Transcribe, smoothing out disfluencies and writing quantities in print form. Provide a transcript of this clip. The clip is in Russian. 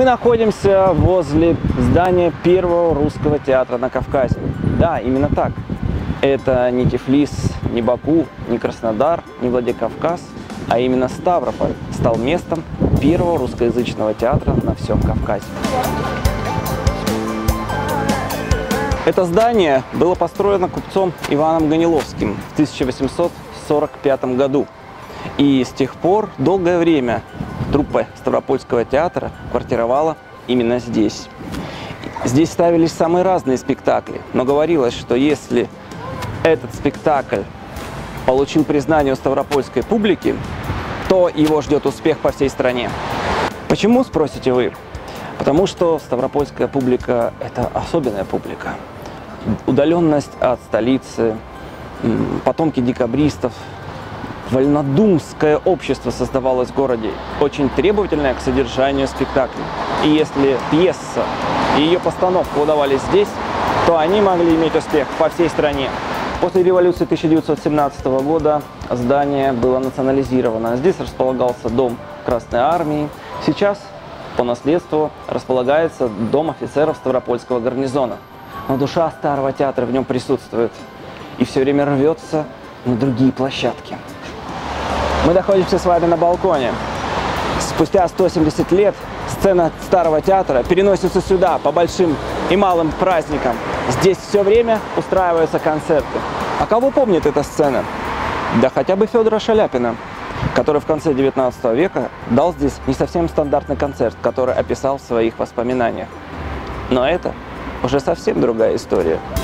Мы находимся возле здания первого русского театра на Кавказе. Да, именно так. Это не Тифлис, не Баку, не Краснодар, не Владикавказ, а именно Ставрополь стал местом первого русскоязычного театра на всем Кавказе. Это здание было построено купцом Иваном Ганиловским в 1845 году. И с тех пор долгое время труппа Ставропольского театра квартировала именно здесь. Здесь ставились самые разные спектакли, но говорилось, что если этот спектакль получил признание у ставропольской публики, то его ждет успех по всей стране. Почему, спросите вы? Потому что ставропольская публика – это особенная публика. Удаленность от столицы, потомки декабристов, вольнодумское общество создавалось в городе, очень требовательное к содержанию спектакля. И если пьеса и ее постановка удавались здесь, то они могли иметь успех по всей стране. После революции 1917 года здание было национализировано. Здесь располагался дом Красной Армии. Сейчас по наследству располагается дом офицеров Ставропольского гарнизона. Но душа старого театра в нем присутствует и все время рвется на другие площадки. Мы находимся с вами на балконе. Спустя 170 лет сцена старого театра переносится сюда по большим и малым праздникам. Здесь все время устраиваются концерты. А кого помнит эта сцена? Да хотя бы Федора Шаляпина, который в конце 19 века дал здесь не совсем стандартный концерт, который описал в своих воспоминаниях. Но это уже совсем другая история.